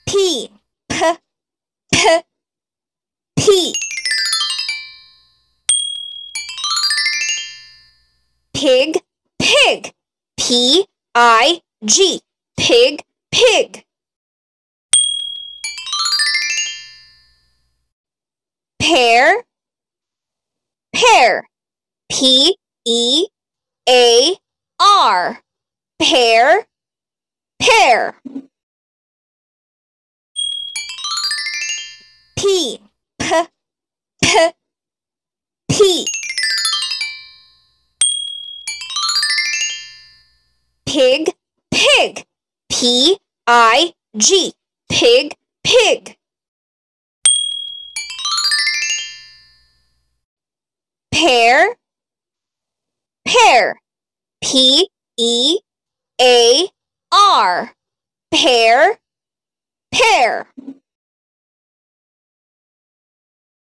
P, P, P. Pig, pig. P-I-G. Pig, pig. Pear, pear. P-E-A-R. Pear, pear. P, P, P, P. Pig, pig. P-I-G. Pig, pig. Pear, pear. P-E-A-R. Pear, pear.